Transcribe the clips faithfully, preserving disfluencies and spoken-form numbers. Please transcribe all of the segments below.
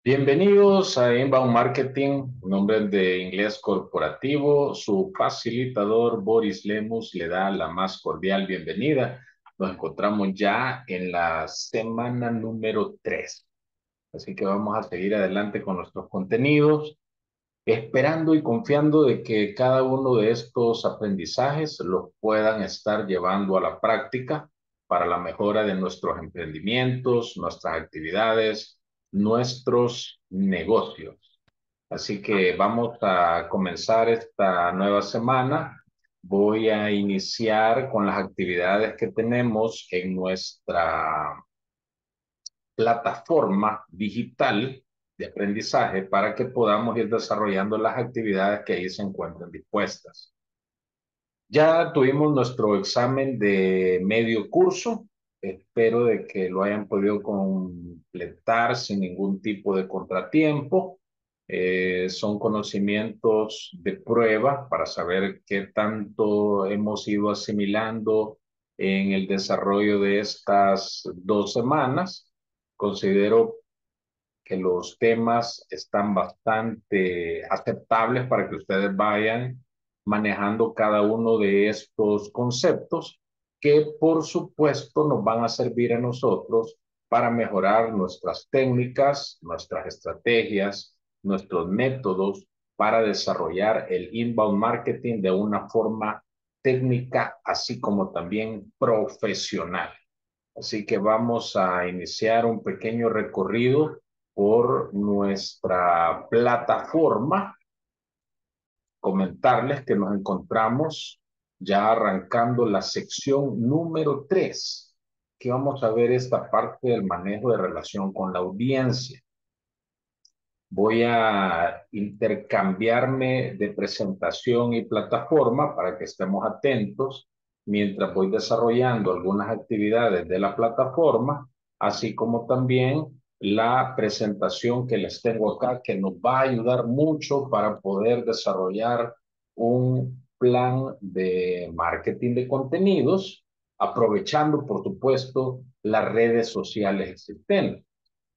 Bienvenidos a Inbound Marketing, un nombre de inglés corporativo. Su facilitador Boris Lemus le da la más cordial bienvenida. Nos encontramos ya en la semana número tres. Así que vamos a seguir adelante con nuestros contenidos, esperando y confiando de que cada uno de estos aprendizajes los puedan estar llevando a la práctica para la mejora de nuestros emprendimientos, nuestras actividades, nuestros negocios. Así que vamos a comenzar esta nueva semana. Voy a iniciar con las actividades que tenemos en nuestra plataforma digital de aprendizaje para que podamos ir desarrollando las actividades que ahí se encuentran dispuestas. Ya tuvimos nuestro examen de medio curso. Espero de que lo hayan podido completar sin ningún tipo de contratiempo. Eh, son conocimientos de prueba para saber qué tanto hemos ido asimilando en el desarrollo de estas dos semanas. Considero que los temas están bastante aceptables para que ustedes vayan manejando cada uno de estos conceptos que por supuesto nos van a servir a nosotros para mejorar nuestras técnicas, nuestras estrategias, nuestros métodos para desarrollar el inbound marketing de una forma técnica, así como también profesional. Así que vamos a iniciar un pequeño recorrido por nuestra plataforma. Comentarles que nos encontramos ya arrancando la sección número tres, que vamos a ver esta parte del manejo de relación con la audiencia. Voy a intercambiarme de presentación y plataforma para que estemos atentos mientras voy desarrollando algunas actividades de la plataforma, así como también la presentación que les tengo acá, que nos va a ayudar mucho para poder desarrollar un plan de marketing de contenidos, aprovechando, por supuesto, las redes sociales existentes.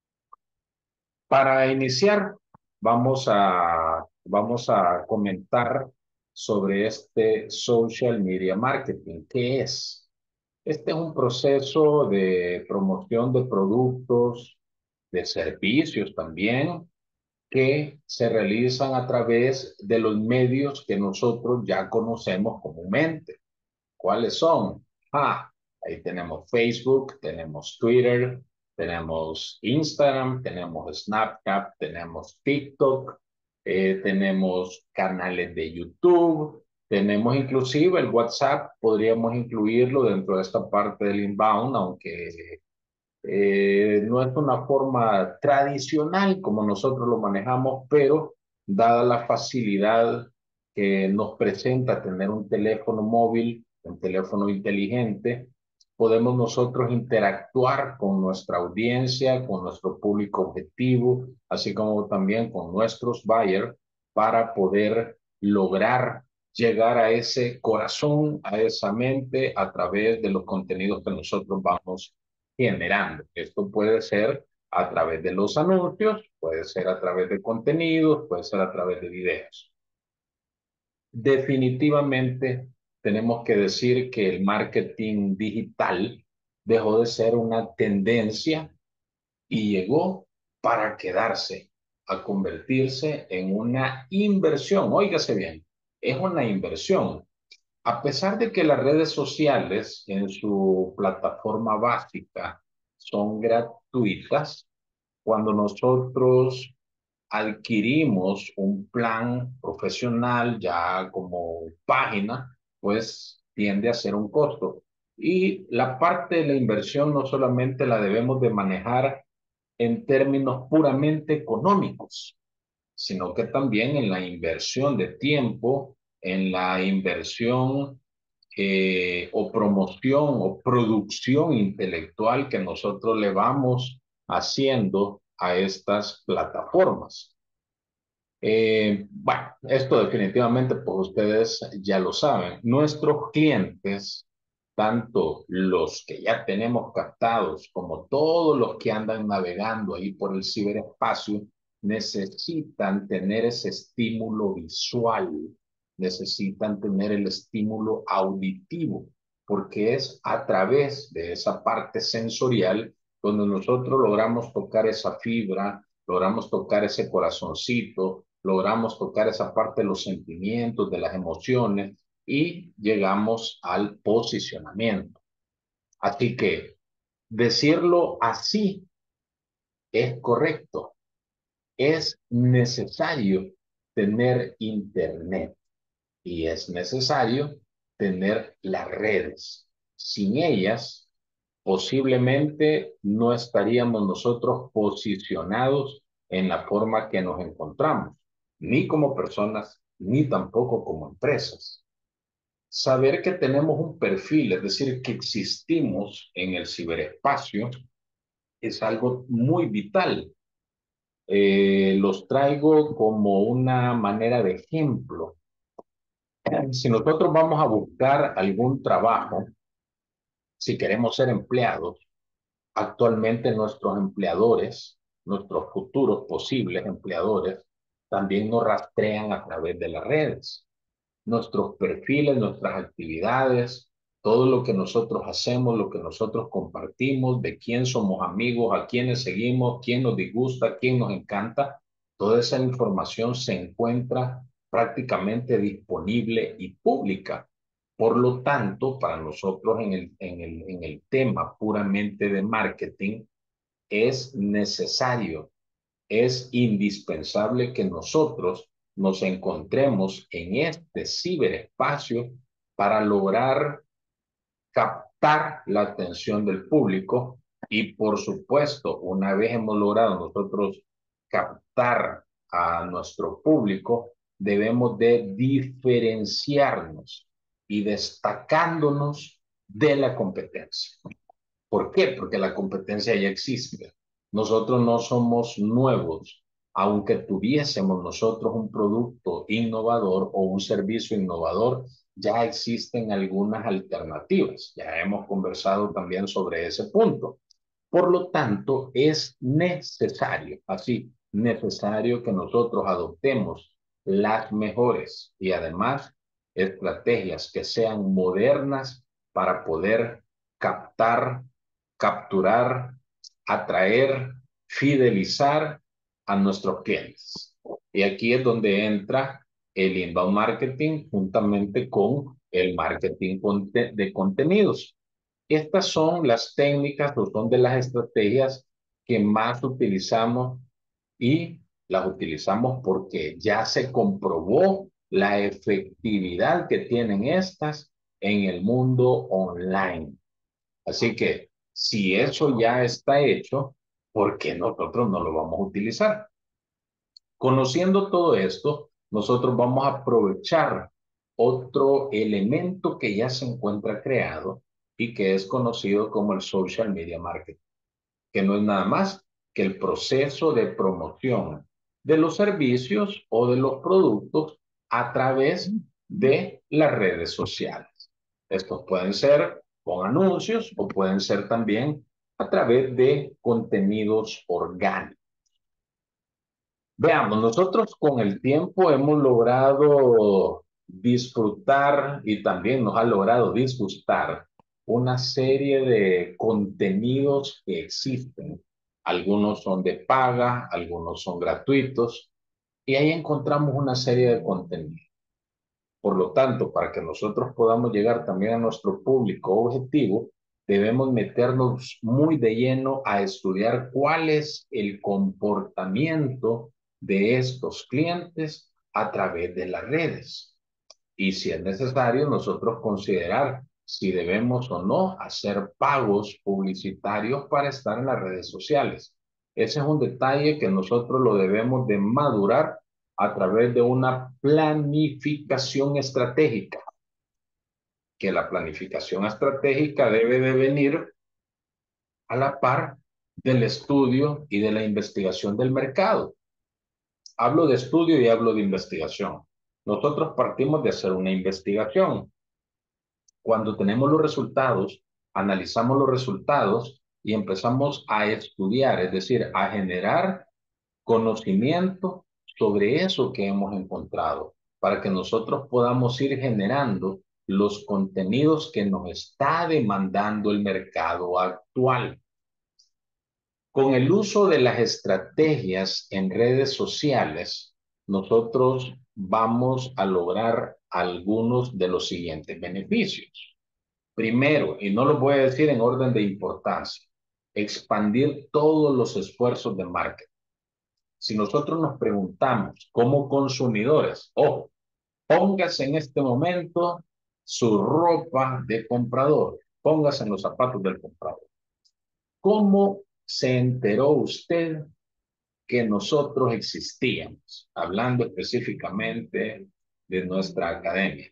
Para iniciar, vamos a, vamos a comentar sobre este social media marketing. ¿Qué es? Este es un proceso de promoción de productos, de servicios también, que se realizan a través de los medios que nosotros ya conocemos comúnmente. ¿Cuáles son? Ah, ahí tenemos Facebook, tenemos Twitter, tenemos Instagram, tenemos Snapchat, tenemos TikTok, eh, tenemos canales de YouTube, tenemos inclusive el WhatsApp, podríamos incluirlo dentro de esta parte del inbound, aunque eh, no es una forma tradicional como nosotros lo manejamos, pero dada la facilidad que nos presenta tener un teléfono móvil, un teléfono inteligente, podemos nosotros interactuar con nuestra audiencia, con nuestro público objetivo, así como también con nuestros buyers para poder lograr llegar a ese corazón, a esa mente a través de los contenidos que nosotros vamos generando. Esto puede ser a través de los anuncios, puede ser a través de contenidos, puede ser a través de videos. Definitivamente tenemos que decir que el marketing digital dejó de ser una tendencia y llegó para quedarse, a convertirse en una inversión. Óigase bien, es una inversión. A pesar de que las redes sociales en su plataforma básica son gratuitas, cuando nosotros adquirimos un plan profesional ya como página, pues tiende a ser un costo. Y la parte de la inversión no solamente la debemos de manejar en términos puramente económicos, sino que también en la inversión de tiempo, en la inversión eh, o promoción o producción intelectual que nosotros le vamos haciendo a estas plataformas. Eh, bueno, esto definitivamente pues ustedes ya lo saben. Nuestros clientes, tanto los que ya tenemos captados como todos los que andan navegando ahí por el ciberespacio, necesitan tener ese estímulo visual, necesitan tener el estímulo auditivo, porque es a través de esa parte sensorial donde nosotros logramos tocar esa fibra, logramos tocar ese corazoncito, logramos tocar esa parte de los sentimientos, de las emociones y llegamos al posicionamiento. Así que decirlo así es correcto. Es necesario tener internet y es necesario tener las redes. Sin ellas, posiblemente no estaríamos nosotros posicionados en la forma que nos encontramos, ni como personas, ni tampoco como empresas. Saber que tenemos un perfil, es decir, que existimos en el ciberespacio, es algo muy vital. Eh, los traigo como una manera de ejemplo. Si nosotros vamos a buscar algún trabajo, si queremos ser empleados, actualmente nuestros empleadores, nuestros futuros posibles empleadores, también nos rastrean a través de las redes. Nuestros perfiles, nuestras actividades, todo lo que nosotros hacemos, lo que nosotros compartimos, de quién somos amigos, a quiénes seguimos, quién nos disgusta, quién nos encanta, toda esa información se encuentra prácticamente disponible y pública. Por lo tanto, para nosotros en el, en el, en el tema puramente de marketing, es necesario, es indispensable que nosotros nos encontremos en este ciberespacio para lograr captar la atención del público y, por supuesto, una vez hemos logrado nosotros captar a nuestro público, debemos de diferenciarnos y destacándonos de la competencia. ¿Por qué? Porque la competencia ya existe. Nosotros no somos nuevos, aunque tuviésemos nosotros un producto innovador o un servicio innovador, ya existen algunas alternativas. Ya hemos conversado también sobre ese punto. Por lo tanto, es necesario, así, necesario que nosotros adoptemos las mejores y además estrategias que sean modernas para poder captar, capturar, atraer, fidelizar a nuestros clientes. Y aquí es donde entra el inbound marketing juntamente con el marketing de contenidos. Estas son las técnicas o son de las estrategias que más utilizamos y las utilizamos porque ya se comprobó la efectividad que tienen estas en el mundo online. Así que si eso ya está hecho, ¿por qué nosotros no lo vamos a utilizar? Conociendo todo esto, nosotros vamos a aprovechar otro elemento que ya se encuentra creado y que es conocido como el social media marketing, que no es nada más que el proceso de promoción de los servicios o de los productos a través de las redes sociales. Estos pueden ser con anuncios o pueden ser también a través de contenidos orgánicos. Veamos, nosotros con el tiempo hemos logrado disfrutar y también nos ha logrado disgustar una serie de contenidos que existen. Algunos son de paga, algunos son gratuitos y ahí encontramos una serie de contenidos. Por lo tanto, para que nosotros podamos llegar también a nuestro público objetivo, debemos meternos muy de lleno a estudiar cuál es el comportamiento de estos clientes a través de las redes. Y si es necesario, nosotros considerar si debemos o no hacer pagos publicitarios para estar en las redes sociales. Ese es un detalle que nosotros lo debemos de madurar a través de una planificación estratégica, que la planificación estratégica debe de venir a la par del estudio y de la investigación del mercado. Hablo de estudio y hablo de investigación. Nosotros partimos de hacer una investigación. Cuando tenemos los resultados, analizamos los resultados y empezamos a estudiar, es decir, a generar conocimiento sobre eso que hemos encontrado, para que nosotros podamos ir generando los contenidos que nos está demandando el mercado actual. Con el uso de las estrategias en redes sociales, nosotros vamos a lograr algunos de los siguientes beneficios. Primero, y no lo voy a decir en orden de importancia, expandir todos los esfuerzos de marketing. Si nosotros nos preguntamos como consumidores, ojo, póngase en este momento su ropa de comprador, póngase en los zapatos del comprador. ¿Cómo se enteró usted que nosotros existíamos? Hablando específicamente de nuestra academia.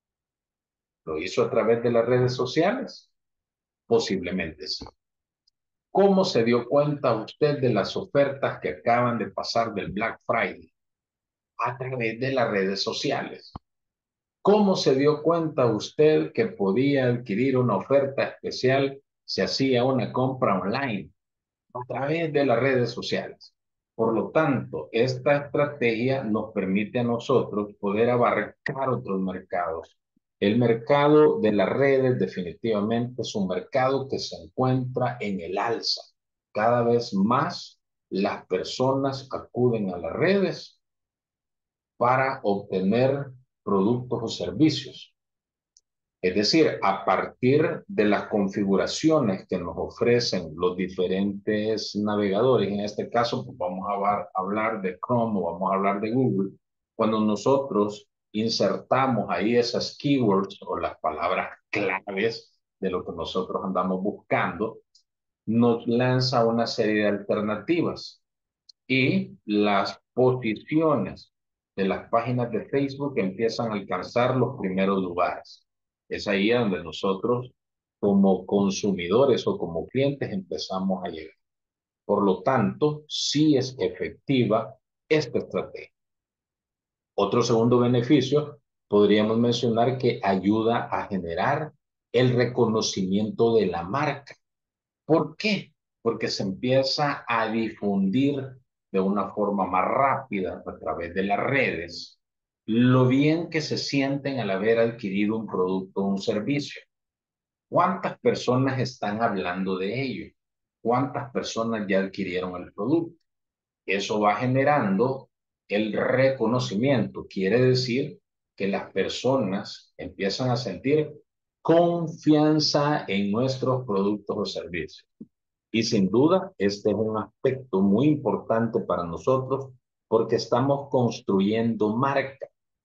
¿Lo hizo a través de las redes sociales? Posiblemente sí. ¿Cómo se dio cuenta usted de las ofertas que acaban de pasar del Black Friday? A través de las redes sociales. ¿Cómo se dio cuenta usted que podía adquirir una oferta especial si hacía una compra online? A través de las redes sociales. Por lo tanto, esta estrategia nos permite a nosotros poder abarcar otros mercados. El mercado de las redes definitivamente es un mercado que se encuentra en el alza. Cada vez más las personas acuden a las redes para obtener productos o servicios. Es decir, a partir de las configuraciones que nos ofrecen los diferentes navegadores, en este caso pues vamos a hablar de Chrome o vamos a hablar de Google, cuando nosotros insertamos ahí esas keywords o las palabras claves de lo que nosotros andamos buscando, nos lanza una serie de alternativas y las posiciones de las páginas de Facebook empiezan a alcanzar los primeros lugares. Es ahí donde nosotros como consumidores o como clientes empezamos a llegar. Por lo tanto, sí es efectiva esta estrategia. Otro segundo beneficio, podríamos mencionar que ayuda a generar el reconocimiento de la marca. ¿Por qué? Porque se empieza a difundir de una forma más rápida a través de las redes lo bien que se sienten al haber adquirido un producto o un servicio. ¿Cuántas personas están hablando de ello? ¿Cuántas personas ya adquirieron el producto? Eso va generando el reconocimiento. Quiere decir que las personas empiezan a sentir confianza en nuestros productos o servicios. Y sin duda, este es un aspecto muy importante para nosotros porque estamos construyendo marca.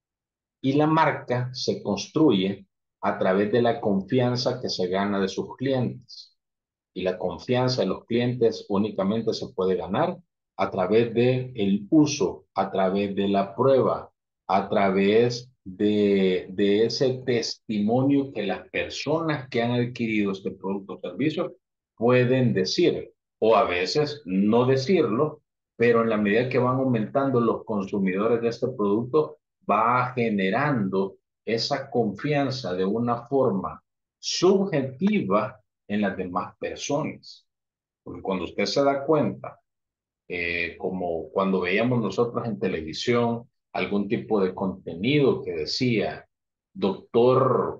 Y la marca se construye a través de la confianza que se gana de sus clientes. Y la confianza de los clientes únicamente se puede ganar a través del uso, a través de la prueba, a través de, de ese testimonio que las personas que han adquirido este producto o servicio pueden decir, o a veces no decirlo, pero en la medida que van aumentando los consumidores de este producto, va generando esa confianza de una forma subjetiva en las demás personas. Porque cuando usted se da cuenta, eh, como cuando veíamos nosotros en televisión algún tipo de contenido que decía, doctor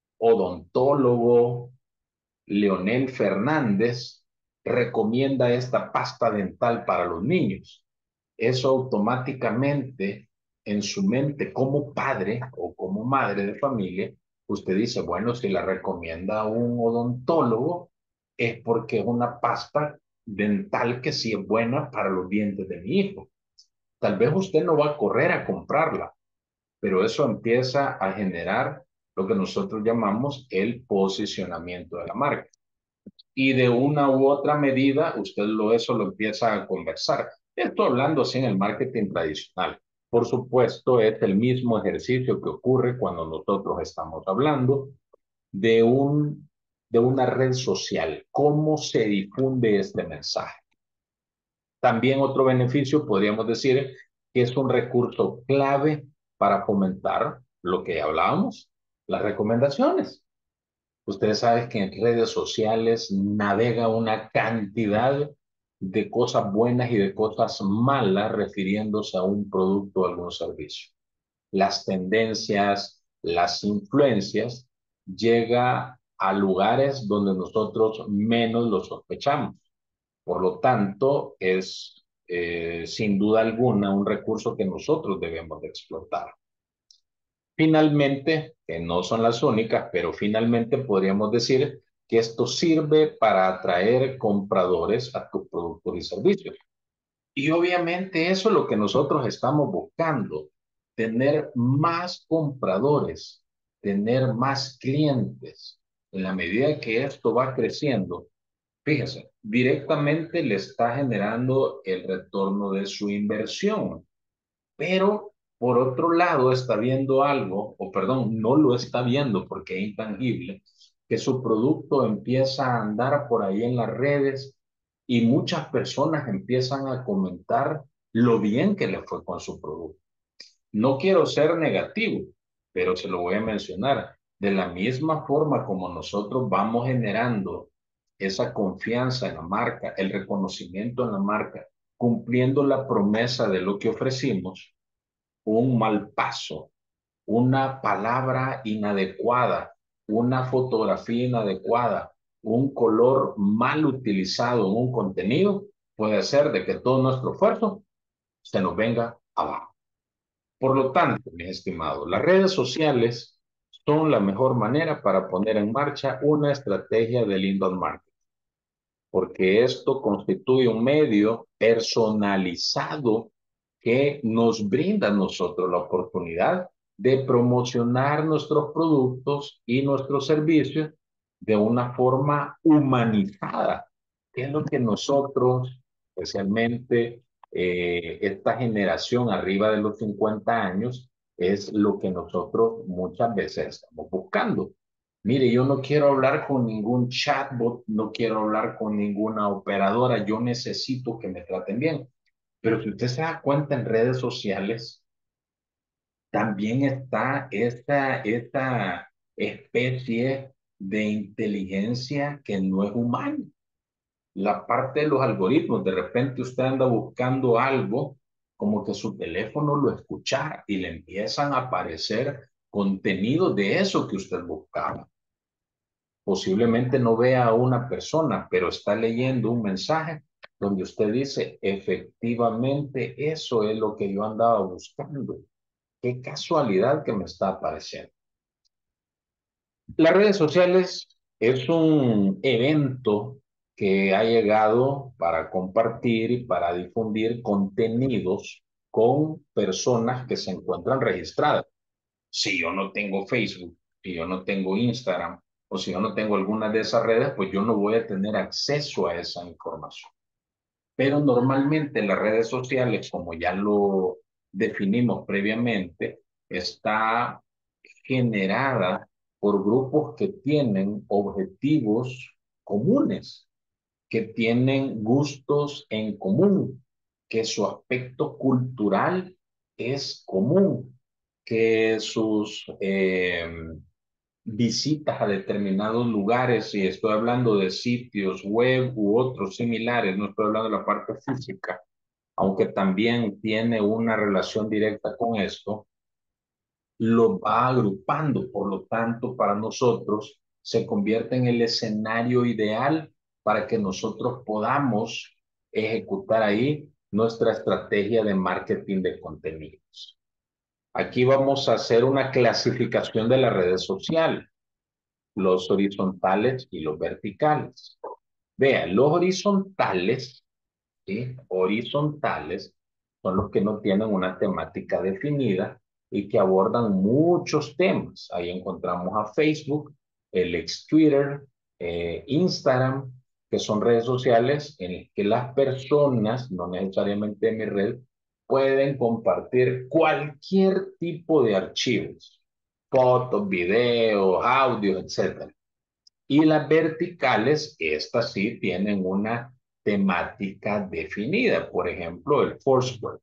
odontólogo Leonel Fernández recomienda esta pasta dental para los niños. Eso automáticamente en su mente como padre o como madre de familia, usted dice, bueno, si la recomienda un odontólogo es porque es una pasta dental que sí es buena para los dientes de mi hijo. Tal vez usted no va a correr a comprarla, pero eso empieza a generar lo que nosotros llamamos el posicionamiento de la marca. Y de una u otra medida, usted lo, eso lo empieza a conversar. Esto hablando así en el marketing tradicional. Por supuesto, es el mismo ejercicio que ocurre cuando nosotros estamos hablando de, un, de una red social. ¿Cómo se difunde este mensaje? También otro beneficio, podríamos decir, que es un recurso clave para fomentar lo que hablábamos, las recomendaciones. Ustedes saben que en redes sociales navega una cantidad de cosas buenas y de cosas malas refiriéndose a un producto o algún servicio. Las tendencias, las influencias, llega a lugares donde nosotros menos lo sospechamos. Por lo tanto, es eh, sin duda alguna un recurso que nosotros debemos de explotar. Finalmente, que no son las únicas, pero finalmente podríamos decir que esto sirve para atraer compradores a tus productos y servicios. Y obviamente eso es lo que nosotros estamos buscando, tener más compradores, tener más clientes. En la medida que esto va creciendo, fíjese, directamente le está generando el retorno de su inversión, pero por otro lado está viendo algo, o perdón, no lo está viendo porque es intangible, que su producto empieza a andar por ahí en las redes y muchas personas empiezan a comentar lo bien que le fue con su producto. No quiero ser negativo, pero se lo voy a mencionar. De la misma forma como nosotros vamos generando esa confianza en la marca, el reconocimiento en la marca, cumpliendo la promesa de lo que ofrecimos, un mal paso, una palabra inadecuada, una fotografía inadecuada, un color mal utilizado en un contenido, puede hacer de que todo nuestro esfuerzo se nos venga abajo. Por lo tanto, mis estimados, las redes sociales son la mejor manera para poner en marcha una estrategia de inbound marketing, porque esto constituye un medio personalizado que nos brinda a nosotros la oportunidad de promocionar nuestros productos y nuestros servicios de una forma humanizada, que es lo que nosotros, especialmente eh, esta generación arriba de los cincuenta años, es lo que nosotros muchas veces estamos buscando. Mire, yo no quiero hablar con ningún chatbot, no quiero hablar con ninguna operadora, yo necesito que me traten bien. Pero si usted se da cuenta en redes sociales, también está esta, esta especie de inteligencia que no es humana. La parte de los algoritmos, de repente usted anda buscando algo, como que su teléfono lo escucha y le empiezan a aparecer contenido de eso que usted buscaba. Posiblemente no vea a una persona, pero está leyendo un mensaje donde usted dice, efectivamente, eso es lo que yo andaba buscando. Qué casualidad que me está apareciendo. Las redes sociales es un evento que ha llegado para compartir y para difundir contenidos con personas que se encuentran registradas. Si yo no tengo Facebook, si yo no tengo Instagram o si yo no tengo alguna de esas redes, pues yo no voy a tener acceso a esa información. Pero normalmente las redes sociales, como ya lo definimos previamente, está generada por grupos que tienen objetivos comunes, que tienen gustos en común, que su aspecto cultural es común, que sus eh, visitas a determinados lugares, y estoy hablando de sitios web u otros similares, no estoy hablando de la parte física, aunque también tiene una relación directa con esto, lo va agrupando, por lo tanto, para nosotros se convierte en el escenario ideal para que nosotros podamos ejecutar ahí nuestra estrategia de marketing de contenidos. Aquí vamos a hacer una clasificación de las redes sociales, los horizontales y los verticales. Vean, los horizontales, ¿sí? Horizontales son los que no tienen una temática definida y que abordan muchos temas. Ahí encontramos a Facebook, el ex Twitter, eh, Instagram, que son redes sociales en las que las personas, no necesariamente en mi red, pueden compartir cualquier tipo de archivos, fotos, videos, audios, etcétera. Y las verticales, estas sí tienen una temática definida, por ejemplo, el Foursquare.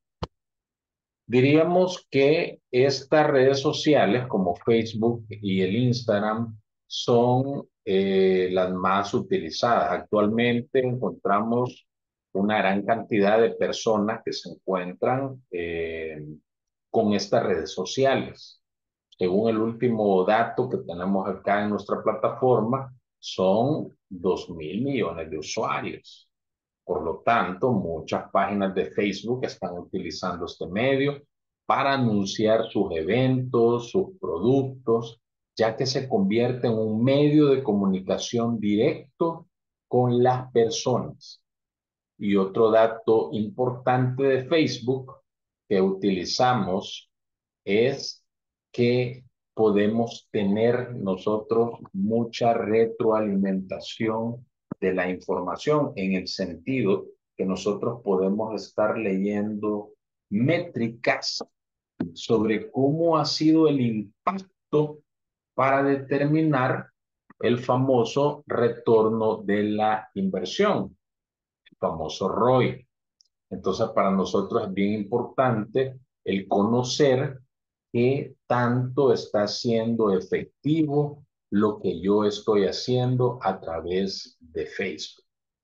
Diríamos que estas redes sociales como Facebook y el Instagram son eh, las más utilizadas. Actualmente encontramos una gran cantidad de personas que se encuentran eh, con estas redes sociales. Según el último dato que tenemos acá en nuestra plataforma, son dos mil millones de usuarios. Por lo tanto, muchas páginas de Facebook están utilizando este medio para anunciar sus eventos, sus productos, ya que se convierte en un medio de comunicación directo con las personas. Y otro dato importante de Facebook que utilizamos es que podemos tener nosotros mucha retroalimentación de la información en el sentido que nosotros podemos estar leyendo métricas sobre cómo ha sido el impacto para determinar el famoso retorno de la inversión, el famoso R O I. Entonces, para nosotros es bien importante el conocer qué tanto está siendo efectivo lo que yo estoy haciendo a través de Facebook.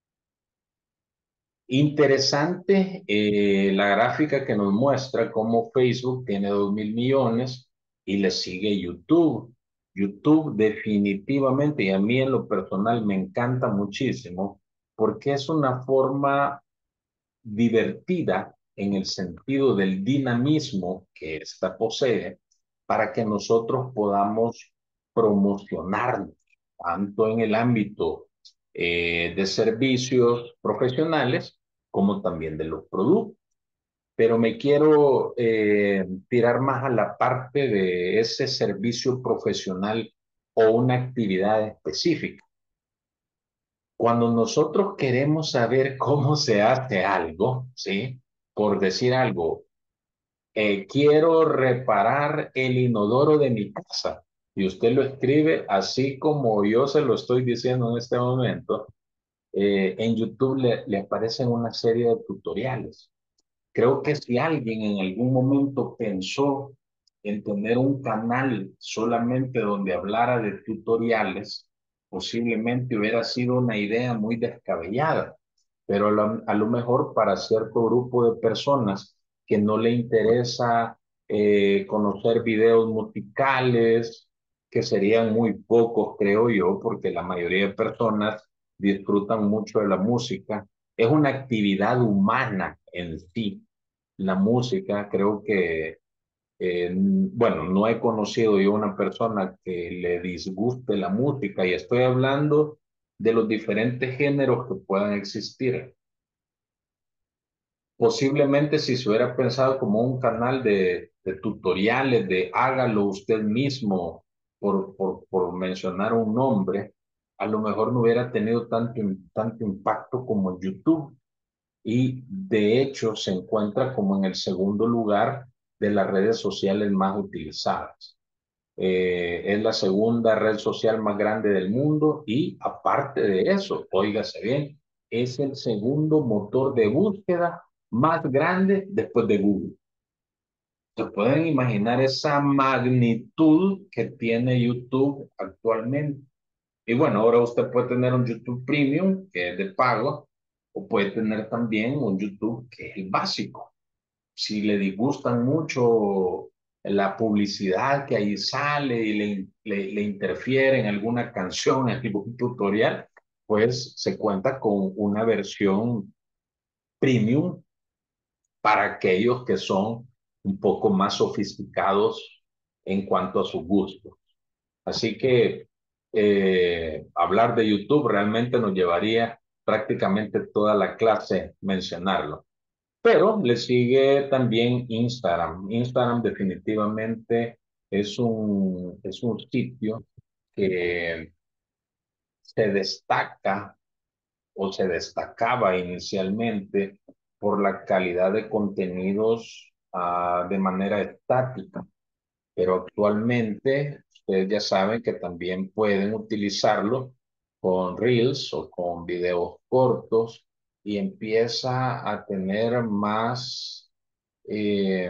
Interesante eh, la gráfica que nos muestra cómo Facebook tiene dos mil millones y le sigue YouTube. YouTube definitivamente, y a mí en lo personal me encanta muchísimo, porque es una forma divertida en el sentido del dinamismo que ésta posee para que nosotros podamos promocionarnos, tanto en el ámbito eh, de servicios profesionales como también de los productos. Pero me quiero eh, tirar más a la parte de ese servicio profesional o una actividad específica. Cuando nosotros queremos saber cómo se hace algo, ¿sí? Por decir algo, eh, quiero reparar el inodoro de mi casa y usted lo escribe así como yo se lo estoy diciendo en este momento, eh, en YouTube le, le aparecen una serie de tutoriales. Creo que si alguien en algún momento pensó en tener un canal solamente donde hablara de tutoriales, posiblemente hubiera sido una idea muy descabellada, pero a lo, a lo mejor para cierto grupo de personas que no le interesa eh, conocer videos musicales, que serían muy pocos, creo yo, porque la mayoría de personas disfrutan mucho de la música. Es una actividad humana en sí la música. Creo que, eh, bueno, no he conocido yo una persona que le disguste la música y estoy hablando de los diferentes géneros que puedan existir. Posiblemente si se hubiera pensado como un canal de, de tutoriales, de hágalo usted mismo, por, por, por mencionar un nombre, a lo mejor no hubiera tenido tanto, tanto impacto como YouTube. Y de hecho se encuentra como en el segundo lugar de las redes sociales más utilizadas. Eh, es la segunda red social más grande del mundo y aparte de eso, óigase bien, es el segundo motor de búsqueda más grande después de Google. ¿Se pueden imaginar esa magnitud que tiene YouTube actualmente? Y bueno, ahora usted puede tener un YouTube Premium, que es de pago, o puede tener también un YouTube que es el básico. Si le disgustan mucho la publicidad que ahí sale y le, le, le interfiere en alguna canción, en algún tutorial, pues se cuenta con una versión premium para aquellos que son un poco más sofisticados en cuanto a sus gustos. Así que eh, hablar de YouTube realmente nos llevaría prácticamente toda la clase mencionarlo. Pero le sigue también Instagram. Instagram definitivamente es un, es un sitio que se destaca o se destacaba inicialmente por la calidad de contenidos uh, de manera estática, pero actualmente ustedes ya saben que también pueden utilizarlo con Reels o con videos cortos y empieza a tener más, eh,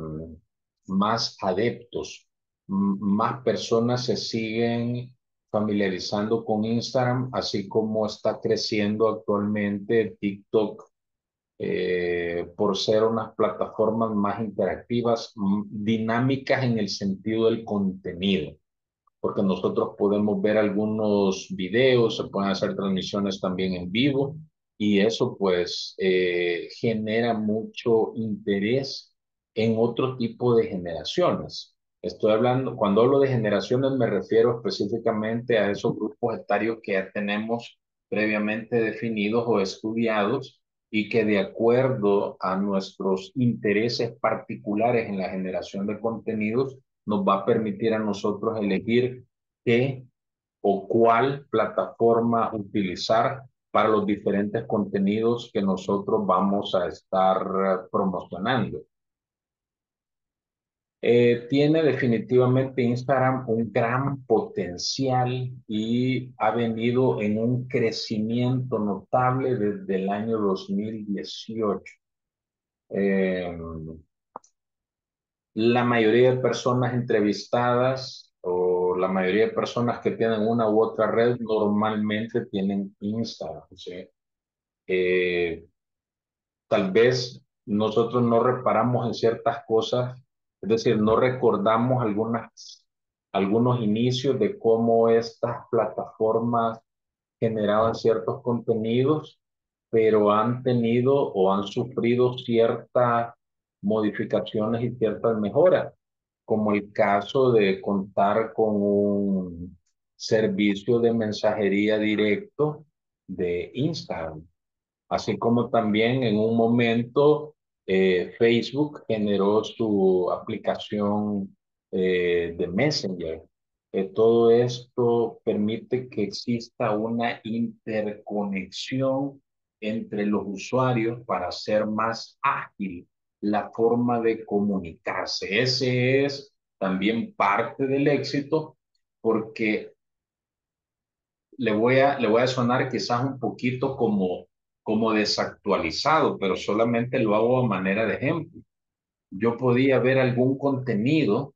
más adeptos, M- más personas se siguen familiarizando con Instagram, así como está creciendo actualmente TikTok eh, por ser unas plataformas más interactivas, mm, dinámicas en el sentido del contenido, porque nosotros podemos ver algunos videos, se pueden hacer transmisiones también en vivo y eso pues eh, genera mucho interés en otro tipo de generaciones. Estoy hablando, cuando hablo de generaciones me refiero específicamente a esos grupos etarios que ya tenemos previamente definidos o estudiados y que de acuerdo a nuestros intereses particulares en la generación de contenidos nos va a permitir a nosotros elegir qué o cuál plataforma utilizar para los diferentes contenidos que nosotros vamos a estar eh, promocionando. Eh, tiene definitivamente Instagram un gran potencial y ha venido en un crecimiento notable desde el año dos mil dieciocho. Eh, La mayoría de personas entrevistadas o la mayoría de personas que tienen una u otra red normalmente tienen Instagram, ¿sí? Eh, Tal vez nosotros no reparamos en ciertas cosas, es decir, no recordamos algunas, algunos inicios de cómo estas plataformas generaban ciertos contenidos, pero han tenido o han sufrido ciertas modificaciones y ciertas mejoras, como el caso de contar con un servicio de mensajería directo de Instagram. Así como también en un momento eh, Facebook generó su aplicación eh, de Messenger. Eh, todo esto permite que exista una interconexión entre los usuarios para hacer más ágil la forma de comunicarse. Ese es también parte del éxito porque le voy a, le voy a sonar quizás un poquito como, como desactualizado, pero solamente lo hago a manera de ejemplo. Yo podía ver algún contenido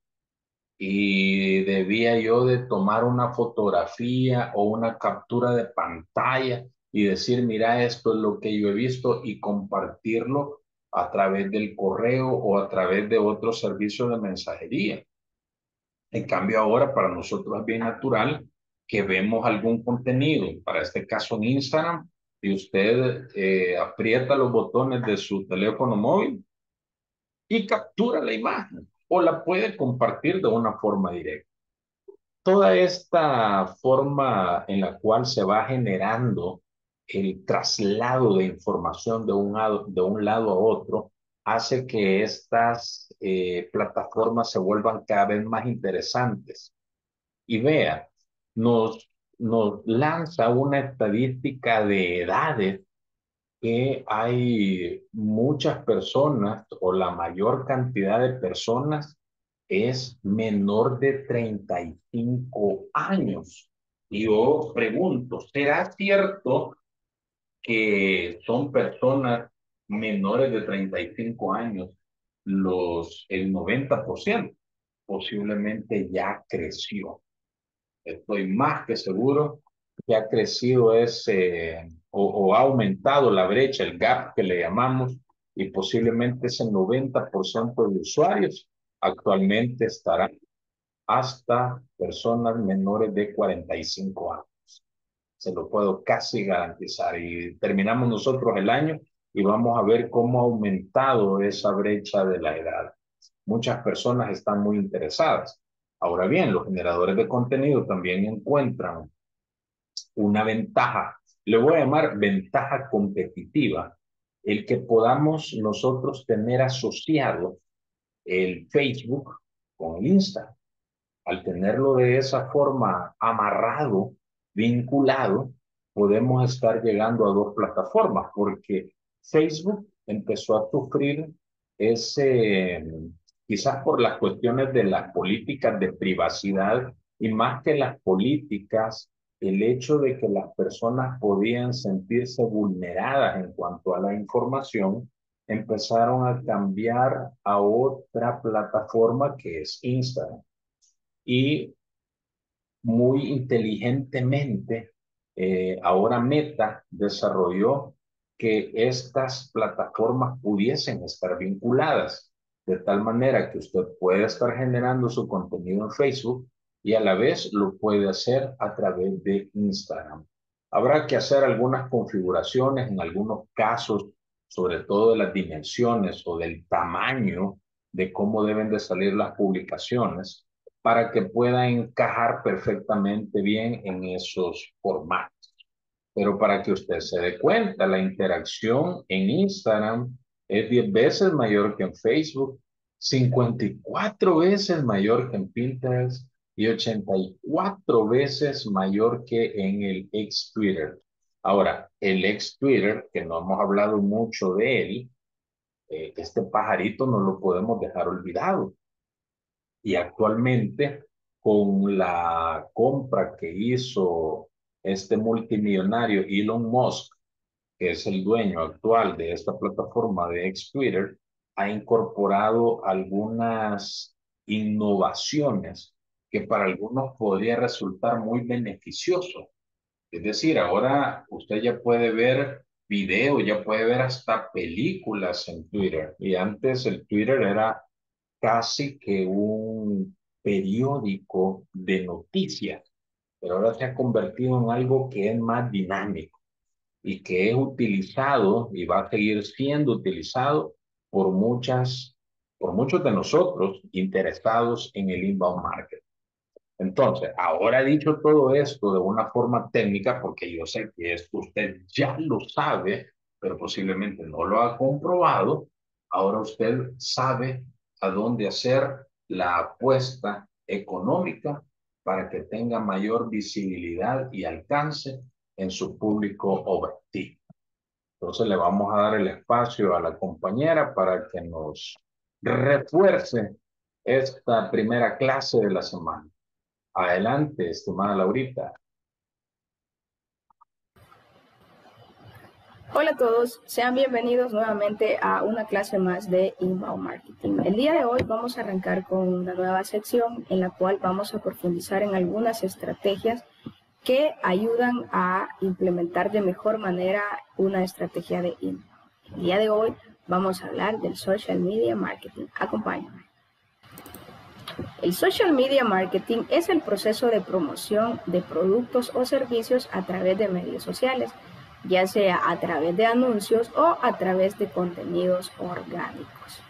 y debía yo de tomar una fotografía o una captura de pantalla y decir, mira, esto es lo que yo he visto y compartirlo a través del correo o a través de otro servicio de mensajería. En cambio, ahora para nosotros es bien natural que vemos algún contenido, para este caso en Instagram, y usted eh, aprieta los botones de su teléfono móvil y captura la imagen o la puede compartir de una forma directa. Toda esta forma en la cual se va generando el traslado de información de un lado, de un lado a otro hace que estas eh, plataformas se vuelvan cada vez más interesantes. Y vea, nos, nos lanza una estadística de edades que hay muchas personas o la mayor cantidad de personas es menor de treinta y cinco años. Y yo pregunto, ¿será cierto que son personas menores de treinta y cinco años los, el noventa por ciento? Posiblemente ya creció. Estoy más que seguro que ha crecido ese o, o ha aumentado la brecha, el gap que le llamamos, y posiblemente ese noventa por ciento de usuarios actualmente estarán hasta personas menores de cuarenta y cinco años. Se lo puedo casi garantizar. Y terminamos nosotros el año y vamos a ver cómo ha aumentado esa brecha de la edad. Muchas personas están muy interesadas. Ahora bien, los generadores de contenido también encuentran una ventaja, le voy a llamar ventaja competitiva, el que podamos nosotros tener asociado el Facebook con el Instagram. Al tenerlo de esa forma amarrado, vinculado, podemos estar llegando a dos plataformas, porque Facebook empezó a sufrir ese, quizás por las cuestiones de las políticas de privacidad y más que las políticas, el hecho de que las personas podían sentirse vulneradas en cuanto a la información, empezaron a cambiar a otra plataforma que es Instagram y muy inteligentemente, eh, ahora Meta desarrolló que estas plataformas pudiesen estar vinculadas, de tal manera que usted puede estar generando su contenido en Facebook y a la vez lo puede hacer a través de Instagram. Habrá que hacer algunas configuraciones en algunos casos, sobre todo de las dimensiones o del tamaño de cómo deben de salir las publicaciones para que pueda encajar perfectamente bien en esos formatos. Pero para que usted se dé cuenta, la interacción en Instagram es diez veces mayor que en Facebook, cincuenta y cuatro veces mayor que en Pinterest y ochenta y cuatro veces mayor que en el ex Twitter. Ahora, el ex Twitter, que no hemos hablado mucho de él, eh, este pajarito no lo podemos dejar olvidado. Y actualmente, con la compra que hizo este multimillonario Elon Musk, que es el dueño actual de esta plataforma de ex Twitter, ha incorporado algunas innovaciones que para algunos podría resultar muy beneficioso. Es decir, ahora usted ya puede ver video, ya puede ver hasta películas en Twitter. Y antes el Twitter era casi que un periódico de noticias, pero ahora se ha convertido en algo que es más dinámico y que es utilizado y va a seguir siendo utilizado por muchas, por muchos de nosotros interesados en el inbound marketing. Entonces, ahora dicho todo esto de una forma técnica, porque yo sé que esto usted ya lo sabe, pero posiblemente no lo ha comprobado, ahora usted sabe a dónde hacer la apuesta económica para que tenga mayor visibilidad y alcance en su público objetivo. Entonces le vamos a dar el espacio a la compañera para que nos refuerce esta primera clase de la semana. Adelante, estimada Laurita. Hola a todos, sean bienvenidos nuevamente a una clase más de Inbound Marketing. El día de hoy vamos a arrancar con una nueva sección en la cual vamos a profundizar en algunas estrategias que ayudan a implementar de mejor manera una estrategia de inbound. El día de hoy vamos a hablar del Social Media Marketing. Acompáñame. El Social Media Marketing es el proceso de promoción de productos o servicios a través de medios sociales, ya sea a través de anuncios o a través de contenidos orgánicos.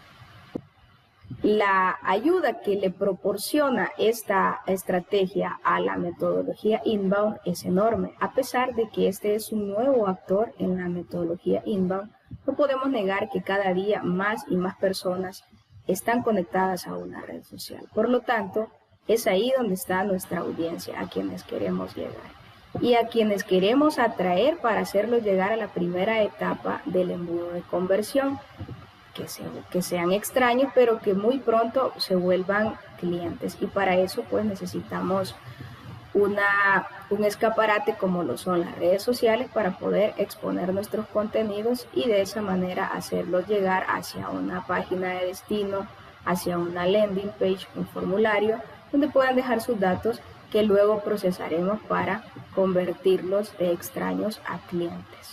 La ayuda que le proporciona esta estrategia a la metodología inbound es enorme. A pesar de que este es un nuevo actor en la metodología inbound, no podemos negar que cada día más y más personas están conectadas a una red social. Por lo tanto, es ahí donde está nuestra audiencia, a quienes queremos llegar y a quienes queremos atraer para hacerlos llegar a la primera etapa del embudo de conversión, que, se, que sean extraños, pero que muy pronto se vuelvan clientes. Y para eso pues necesitamos una, un escaparate como lo son las redes sociales para poder exponer nuestros contenidos y de esa manera hacerlos llegar hacia una página de destino, hacia una landing page, un formulario, donde puedan dejar sus datos que luego procesaremos para convertirlos de extraños a clientes.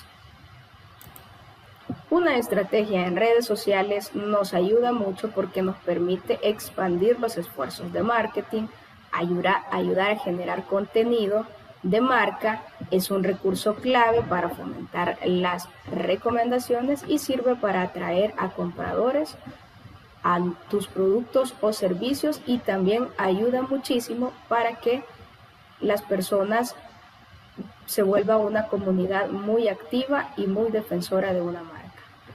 Una estrategia en redes sociales nos ayuda mucho porque nos permite expandir los esfuerzos de marketing, ayudar, ayudar a generar contenido de marca, es un recurso clave para fomentar las recomendaciones y sirve para atraer a compradores a tus productos o servicios y también ayuda muchísimo para que las personas se vuelva una comunidad muy activa y muy defensora de una marca.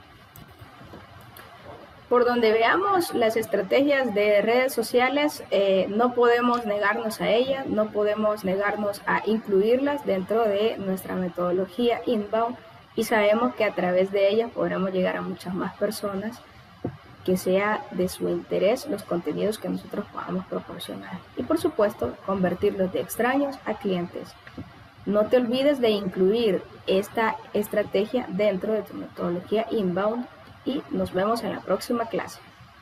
Por donde veamos las estrategias de redes sociales, eh, no podemos negarnos a ellas, no podemos negarnos a incluirlas dentro de nuestra metodología inbound y sabemos que a través de ellas podremos llegar a muchas más personas que sea de su interés los contenidos que nosotros podamos proporcionar y por supuesto convertirlos de extraños a clientes. No te olvides de incluir esta estrategia dentro de tu metodología inbound y nos vemos en la próxima clase.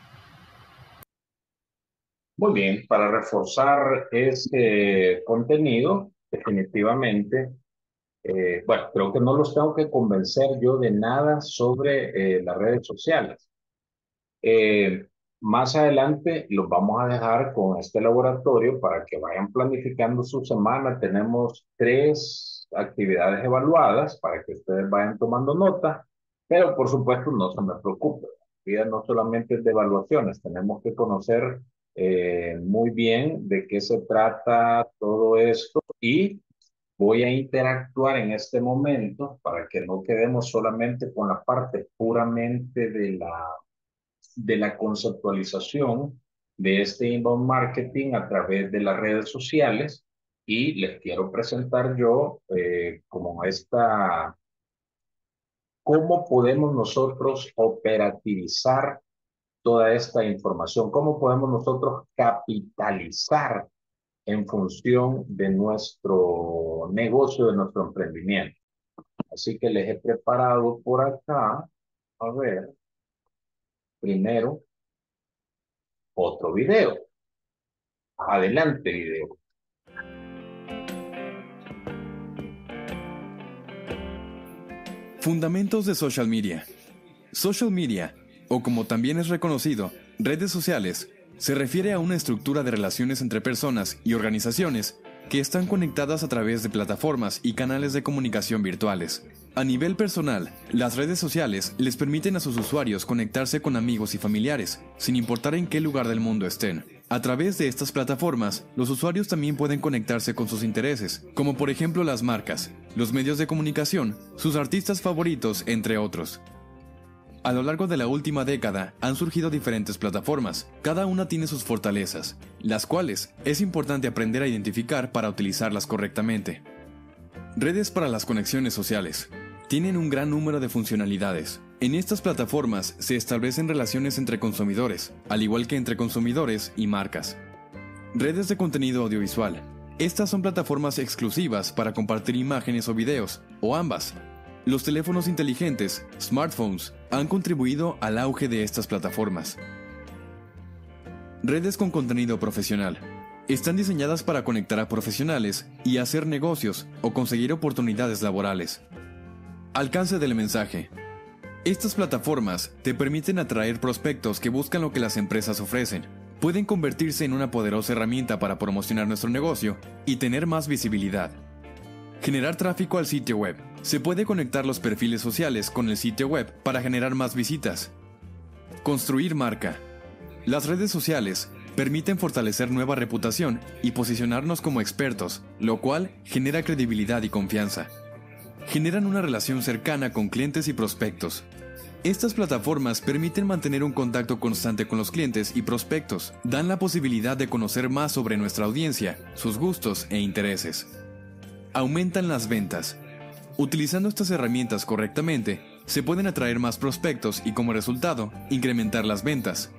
Muy bien, para reforzar este contenido, definitivamente Eh, bueno, creo que no los tengo que convencer yo de nada sobre eh, las redes sociales. Eh, Más adelante los vamos a dejar con este laboratorio para que vayan planificando su semana. Tenemos tres actividades evaluadas para que ustedes vayan tomando nota, pero por supuesto no se me preocupe. La vida no solamente es de evaluaciones, tenemos que conocer eh, muy bien de qué se trata todo esto y voy a interactuar en este momento para que no quedemos solamente con la parte puramente de la de la conceptualización de este inbound marketing a través de las redes sociales y les quiero presentar yo eh, como esta, cómo podemos nosotros operativizar toda esta información, cómo podemos nosotros capitalizar en función de nuestro negocio, de nuestro emprendimiento. Así que les he preparado por acá, a ver, primero otro video. Adelante, video. Fundamentos de social media. Social media, o como también es reconocido, redes sociales, se refiere a una estructura de relaciones entre personas y organizaciones que están conectadas a través de plataformas y canales de comunicación virtuales. A nivel personal, las redes sociales les permiten a sus usuarios conectarse con amigos y familiares, sin importar en qué lugar del mundo estén. A través de estas plataformas, los usuarios también pueden conectarse con sus intereses, como por ejemplo las marcas, los medios de comunicación, sus artistas favoritos, entre otros. A lo largo de la última década han surgido diferentes plataformas, cada una tiene sus fortalezas, las cuales es importante aprender a identificar para utilizarlas correctamente. Redes para las conexiones sociales. Tienen un gran número de funcionalidades. En estas plataformas se establecen relaciones entre consumidores, al igual que entre consumidores y marcas. Redes de contenido audiovisual. Estas son plataformas exclusivas para compartir imágenes o videos, o ambas. Los teléfonos inteligentes, smartphones, han contribuido al auge de estas plataformas. Redes con contenido profesional. Están diseñadas para conectar a profesionales y hacer negocios o conseguir oportunidades laborales. Alcance del mensaje. Estas plataformas te permiten atraer prospectos que buscan lo que las empresas ofrecen. Pueden convertirse en una poderosa herramienta para promocionar nuestro negocio y tener más visibilidad. Generar tráfico al sitio web. Se puede conectar los perfiles sociales con el sitio web para generar más visitas. Construir marca. Las redes sociales permiten fortalecer nueva reputación y posicionarnos como expertos, lo cual genera credibilidad y confianza. Generan una relación cercana con clientes y prospectos. Estas plataformas permiten mantener un contacto constante con los clientes y prospectos, dan la posibilidad de conocer más sobre nuestra audiencia, sus gustos e intereses. Aumentan las ventas. Utilizando estas herramientas correctamente, se pueden atraer más prospectos y como resultado, incrementar las ventas.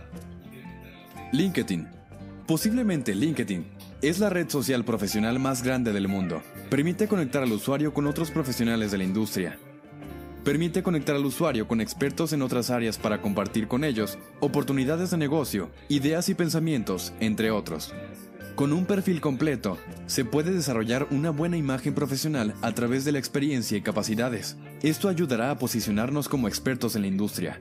LinkedIn. Posiblemente LinkedIn es la red social profesional más grande del mundo. Permite conectar al usuario con otros profesionales de la industria. Permite conectar al usuario con expertos en otras áreas para compartir con ellos oportunidades de negocio, ideas y pensamientos, entre otros. Con un perfil completo, se puede desarrollar una buena imagen profesional a través de la experiencia y capacidades. Esto ayudará a posicionarnos como expertos en la industria.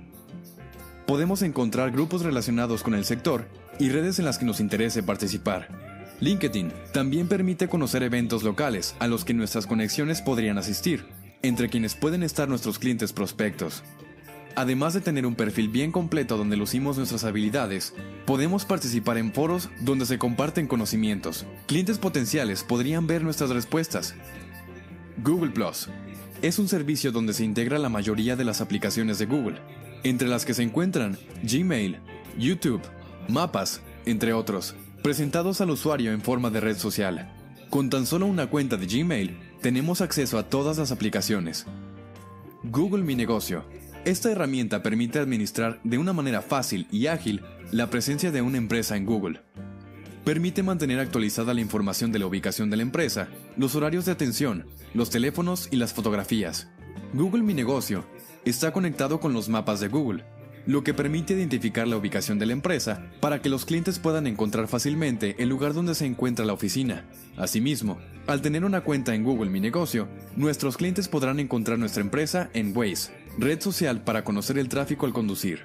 Podemos encontrar grupos relacionados con el sector y redes en las que nos interese participar. LinkedIn también permite conocer eventos locales a los que nuestras conexiones podrían asistir, entre quienes pueden estar nuestros clientes prospectos. Además de tener un perfil bien completo donde lucimos nuestras habilidades, podemos participar en foros donde se comparten conocimientos. Clientes potenciales podrían ver nuestras respuestas. Google Plus es un servicio donde se integra la mayoría de las aplicaciones de Google, entre las que se encuentran Gmail, YouTube, Mapas, entre otros, presentados al usuario en forma de red social. Con tan solo una cuenta de Gmail, tenemos acceso a todas las aplicaciones. Google Mi Negocio. Esta herramienta permite administrar de una manera fácil y ágil la presencia de una empresa en Google. Permite mantener actualizada la información de la ubicación de la empresa, los horarios de atención, los teléfonos y las fotografías. Google Mi Negocio está conectado con los mapas de Google. lo que permite identificar la ubicación de la empresa para que los clientes puedan encontrar fácilmente el lugar donde se encuentra la oficina. Asimismo, al tener una cuenta en Google Mi Negocio, nuestros clientes podrán encontrar nuestra empresa en Waze, red social para conocer el tráfico al conducir.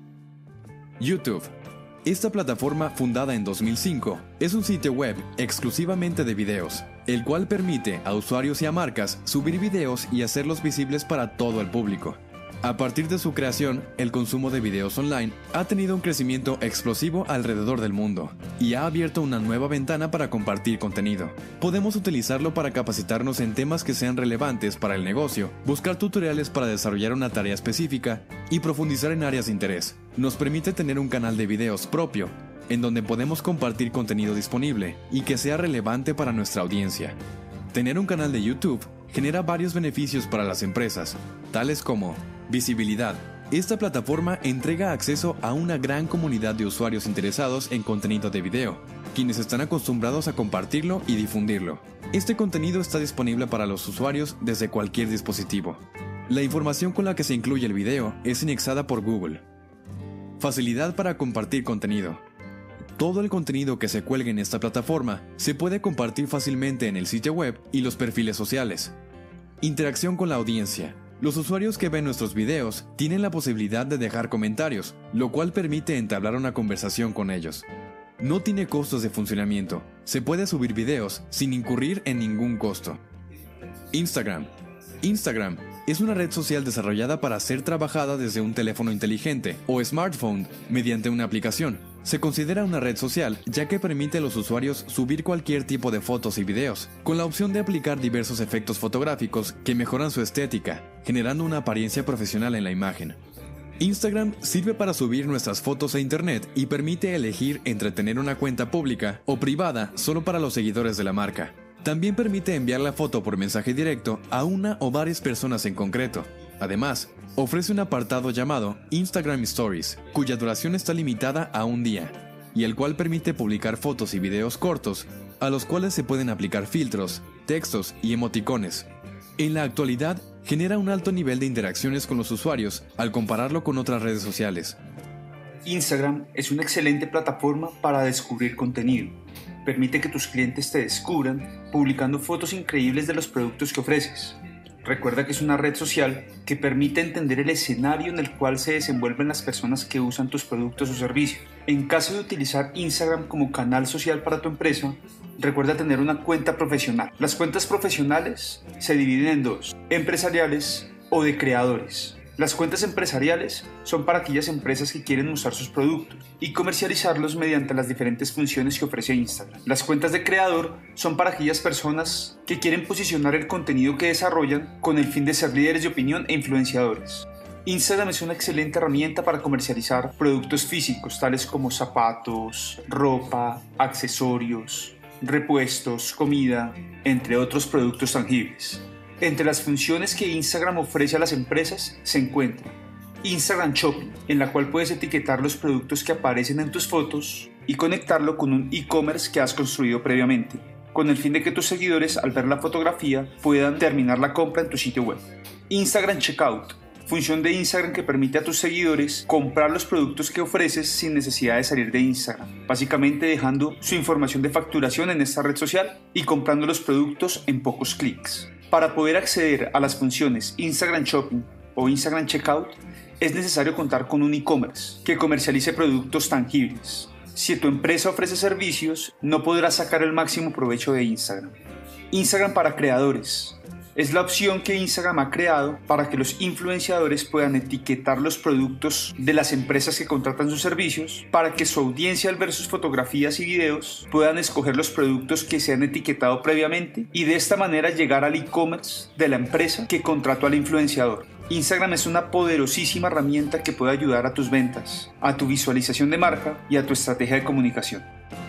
YouTube. Esta plataforma, fundada en dos mil cinco, es un sitio web exclusivamente de videos, el cual permite a usuarios y a marcas subir videos y hacerlos visibles para todo el público. A partir de su creación, el consumo de videos online ha tenido un crecimiento explosivo alrededor del mundo y ha abierto una nueva ventana para compartir contenido. Podemos utilizarlo para capacitarnos en temas que sean relevantes para el negocio, buscar tutoriales para desarrollar una tarea específica y profundizar en áreas de interés. Nos permite tener un canal de videos propio, en donde podemos compartir contenido disponible y que sea relevante para nuestra audiencia. Tener un canal de YouTube genera varios beneficios para las empresas, tales como visibilidad. Esta plataforma entrega acceso a una gran comunidad de usuarios interesados en contenido de video, quienes están acostumbrados a compartirlo y difundirlo. Este contenido está disponible para los usuarios desde cualquier dispositivo. La información con la que se incluye el video es indexada por Google. Facilidad para compartir contenido. Todo el contenido que se cuelgue en esta plataforma se puede compartir fácilmente en el sitio web y los perfiles sociales. Interacción con la audiencia. Los usuarios que ven nuestros videos tienen la posibilidad de dejar comentarios, lo cual permite entablar una conversación con ellos. No tiene costos de funcionamiento. Se puede subir videos sin incurrir en ningún costo. Instagram. Instagram es una red social desarrollada para ser trabajada desde un teléfono inteligente o smartphone mediante una aplicación. Se considera una red social ya que permite a los usuarios subir cualquier tipo de fotos y videos, con la opción de aplicar diversos efectos fotográficos que mejoran su estética, generando una apariencia profesional en la imagen. Instagram sirve para subir nuestras fotos a internet y permite elegir entre tener una cuenta pública o privada solo para los seguidores de la marca. También permite enviar la foto por mensaje directo a una o varias personas en concreto. Además, ofrece un apartado llamado Instagram Stories, cuya duración está limitada a un día, y el cual permite publicar fotos y videos cortos, a los cuales se pueden aplicar filtros, textos y emoticones. En la actualidad, genera un alto nivel de interacciones con los usuarios al compararlo con otras redes sociales. Instagram es una excelente plataforma para descubrir contenido. Permite que tus clientes te descubran publicando fotos increíbles de los productos que ofreces. Recuerda que es una red social que permite entender el escenario en el cual se desenvuelven las personas que usan tus productos o servicios. En caso de utilizar Instagram como canal social para tu empresa, recuerda tener una cuenta profesional. Las cuentas profesionales se dividen en dos: empresariales o de creadores. Las cuentas empresariales son para aquellas empresas que quieren mostrar sus productos y comercializarlos mediante las diferentes funciones que ofrece Instagram. Las cuentas de creador son para aquellas personas que quieren posicionar el contenido que desarrollan con el fin de ser líderes de opinión e influenciadores. Instagram es una excelente herramienta para comercializar productos físicos tales como zapatos, ropa, accesorios, repuestos, comida, entre otros productos tangibles. Entre las funciones que Instagram ofrece a las empresas se encuentra Instagram Shopping, en la cual puedes etiquetar los productos que aparecen en tus fotos y conectarlo con un e-commerce que has construido previamente, con el fin de que tus seguidores al ver la fotografía puedan terminar la compra en tu sitio web. Instagram Checkout, función de Instagram que permite a tus seguidores comprar los productos que ofreces sin necesidad de salir de Instagram, básicamente dejando su información de facturación en esta red social y comprando los productos en pocos clics. Para poder acceder a las funciones Instagram Shopping o Instagram Checkout, es necesario contar con un e-commerce que comercialice productos tangibles. Si tu empresa ofrece servicios, no podrás sacar el máximo provecho de Instagram. Instagram para creadores. Es la opción que Instagram ha creado para que los influenciadores puedan etiquetar los productos de las empresas que contratan sus servicios, para que su audiencia al ver sus fotografías y videos puedan escoger los productos que se han etiquetado previamente y de esta manera llegar al e-commerce de la empresa que contrató al influenciador. Instagram es una poderosísima herramienta que puede ayudar a tus ventas, a tu visualización de marca y a tu estrategia de comunicación.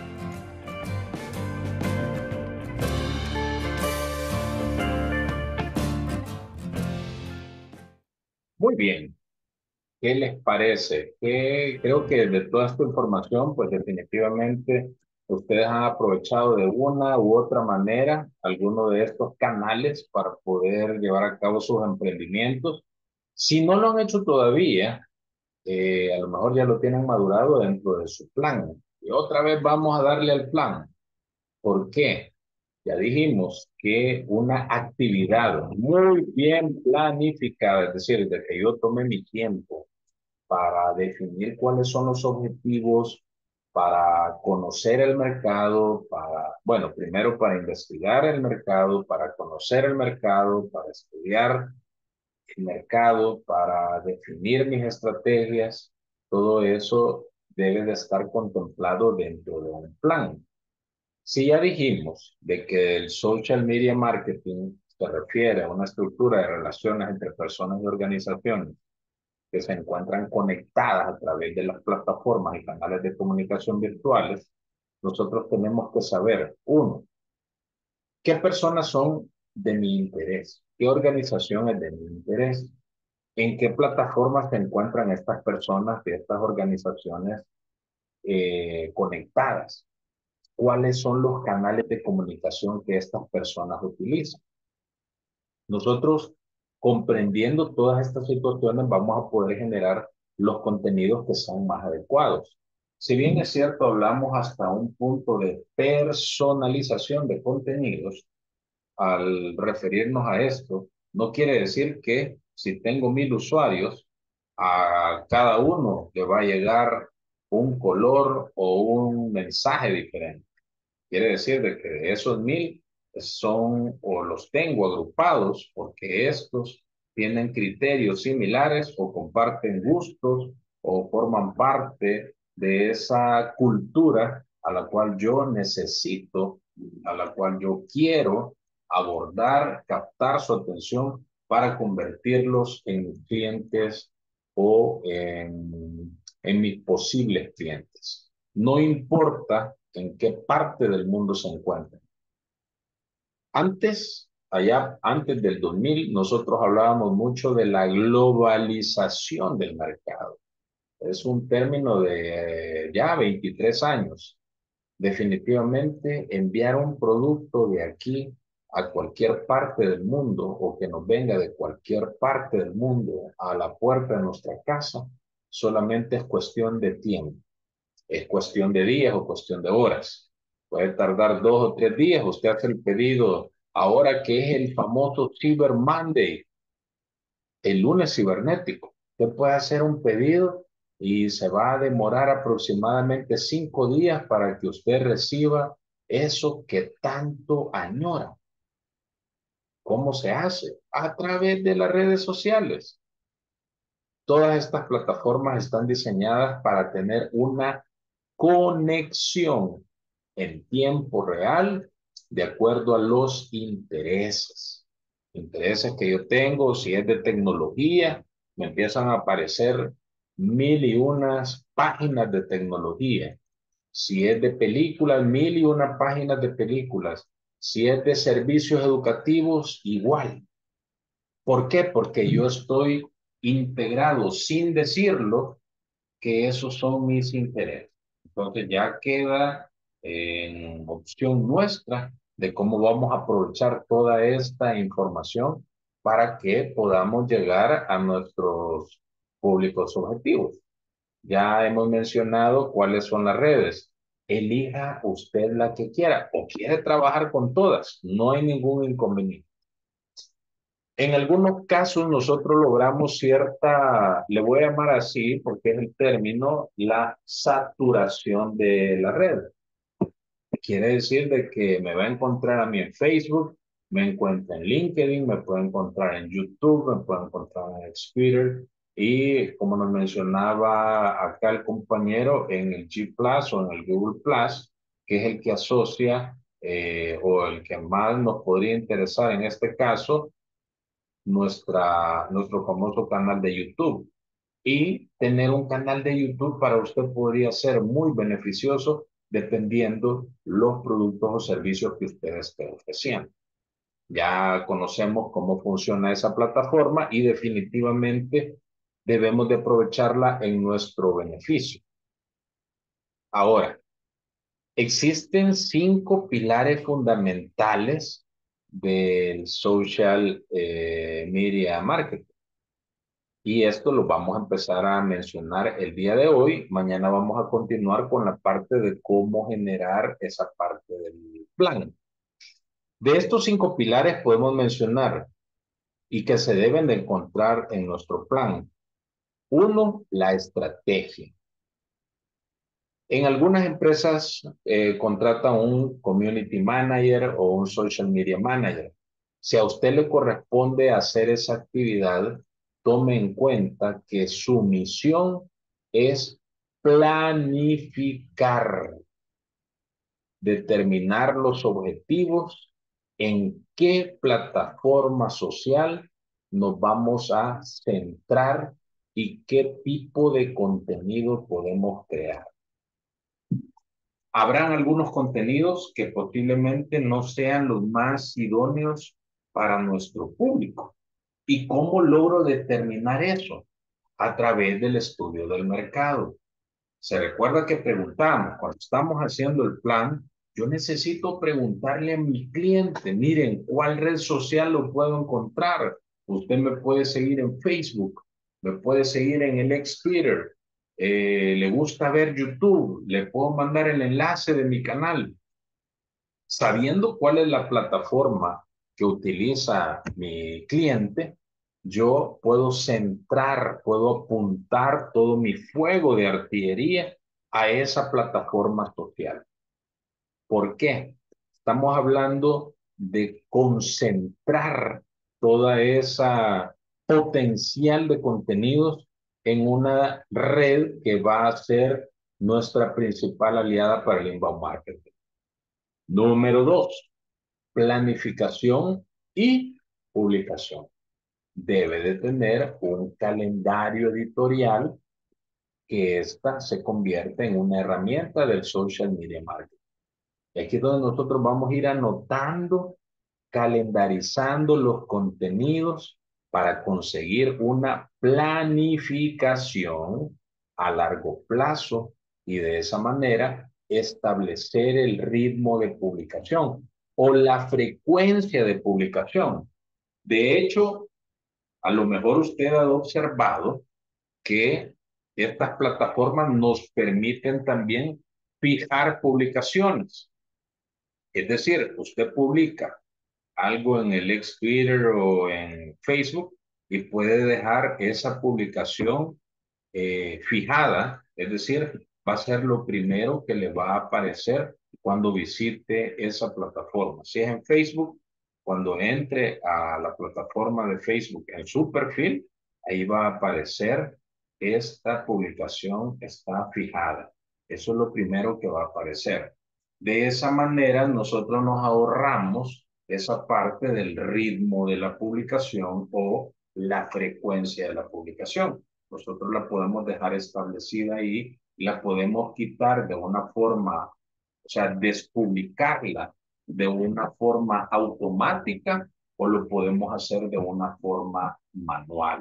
Muy bien. ¿Qué les parece? Que creo que de toda esta información, pues definitivamente ustedes han aprovechado de una u otra manera alguno de estos canales para poder llevar a cabo sus emprendimientos. Si no lo han hecho todavía, eh, a lo mejor ya lo tienen madurado dentro de su plan. Y otra vez vamos a darle al plan. ¿Por qué? Ya dijimos que una actividad muy bien planificada, es decir, de que yo tome mi tiempo para definir cuáles son los objetivos, para conocer el mercado, para, bueno, primero para investigar el mercado, para conocer el mercado, para estudiar el mercado, para definir mis estrategias, todo eso debe de estar contemplado dentro de un plan. Si ya dijimos de que el social media marketing se refiere a una estructura de relaciones entre personas y organizaciones que se encuentran conectadas a través de las plataformas y canales de comunicación virtuales, nosotros tenemos que saber, uno, qué personas son de mi interés, qué organización es de mi interés, en qué plataformas se encuentran estas personas y estas organizaciones eh, conectadas, cuáles son los canales de comunicación que estas personas utilizan. Nosotros, comprendiendo todas estas situaciones, vamos a poder generar los contenidos que son más adecuados. Si bien es cierto, hablamos hasta un punto de personalización de contenidos, al referirnos a esto, no quiere decir que si tengo mil usuarios, a cada uno le va a llegar un color o un mensaje diferente. Quiere decir de que esos mil son o los tengo agrupados porque estos tienen criterios similares o comparten gustos o forman parte de esa cultura a la cual yo necesito, a la cual yo quiero abordar, captar su atención para convertirlos en clientes o en, en mis posibles clientes. No importa en qué parte del mundo se encuentran. Antes, allá antes del dos mil, nosotros hablábamos mucho de la globalización del mercado. Es un término de eh, ya veintitrés años. Definitivamente enviar un producto de aquí a cualquier parte del mundo o que nos venga de cualquier parte del mundo a la puerta de nuestra casa solamente es cuestión de tiempo. Es cuestión de días o cuestión de horas. Puede tardar dos o tres días. Usted hace el pedido ahora que es el famoso Cyber Monday, el lunes cibernético. Usted puede hacer un pedido y se va a demorar aproximadamente cinco días para que usted reciba eso que tanto añora. ¿Cómo se hace? A través de las redes sociales. Todas estas plataformas están diseñadas para tener una conexión en tiempo real de acuerdo a los intereses. Intereses que yo tengo, si es de tecnología, me empiezan a aparecer mil y unas páginas de tecnología. Si es de películas, mil y una páginas de películas. Si es de servicios educativos, igual. ¿Por qué? Porque yo estoy integrado sin decirlo que esos son mis intereses. Entonces ya queda en opción nuestra de cómo vamos a aprovechar toda esta información para que podamos llegar a nuestros públicos objetivos. Ya hemos mencionado cuáles son las redes. Elija usted la que quiera o quiere trabajar con todas. No hay ningún inconveniente. En algunos casos nosotros logramos cierta, le voy a llamar así porque es el término, la saturación de la red. Quiere decir de que me va a encontrar a mí en Facebook, me encuentra en LinkedIn, me puede encontrar en YouTube, me puede encontrar en Twitter y como nos mencionaba acá el compañero, en el G Plus o en el Google Plus, que es el que asocia eh, o el que más nos podría interesar en este caso nuestra, nuestro famoso canal de YouTube. Y tener un canal de YouTube para usted podría ser muy beneficioso dependiendo los productos o servicios que usted esté ofreciendo. Ya conocemos cómo funciona esa plataforma y definitivamente debemos de aprovecharla en nuestro beneficio. Ahora, existen cinco pilares fundamentales del social eh, media marketing. Y esto lo vamos a empezar a mencionar el día de hoy. Mañana vamos a continuar con la parte de cómo generar esa parte del plan. De estos cinco pilares podemos mencionar y que se deben de encontrar en nuestro plan. Uno, la estrategia. En algunas empresas eh, contratan un community manager o un social media manager. Si a usted le corresponde hacer esa actividad, tome en cuenta que su misión es planificar, determinar los objetivos, en qué plataforma social nos vamos a centrar y qué tipo de contenido podemos crear. Habrán algunos contenidos que posiblemente no sean los más idóneos para nuestro público. ¿Y cómo logro determinar eso? A través del estudio del mercado. Se recuerda que preguntamos, cuando estamos haciendo el plan, yo necesito preguntarle a mi cliente, miren, ¿cuál red social lo puedo encontrar? Usted me puede seguir en Facebook, me puede seguir en el ex Twitter, eh, le gusta ver YouTube, le puedo mandar el enlace de mi canal. Sabiendo cuál es la plataforma que utiliza mi cliente, yo puedo centrar, puedo apuntar todo mi fuego de artillería a esa plataforma social. ¿Por qué? Estamos hablando de concentrar toda esa potencial de contenidos en una red que va a ser nuestra principal aliada para el inbound marketing. Número dos, planificación y publicación. Debe de tener un calendario editorial que ésta se convierta en una herramienta del social media marketing. Y aquí es donde nosotros vamos a ir anotando, calendarizando los contenidos para conseguir una planificación a largo plazo y de esa manera establecer el ritmo de publicación o la frecuencia de publicación. De hecho, a lo mejor usted ha observado que estas plataformas nos permiten también fijar publicaciones. Es decir, usted publica algo en el ex Twitter o en Facebook y puede dejar esa publicación eh, fijada, es decir, va a ser lo primero que le va a aparecer cuando visite esa plataforma. Si es en Facebook, cuando entre a la plataforma de Facebook en su perfil, ahí va a aparecer esta publicación está fijada. Eso es lo primero que va a aparecer. De esa manera, nosotros nos ahorramos esa parte del ritmo de la publicación o la frecuencia de la publicación. Nosotros la podemos dejar establecida ahí y la podemos quitar de una forma, o sea, despublicarla de una forma automática o lo podemos hacer de una forma manual.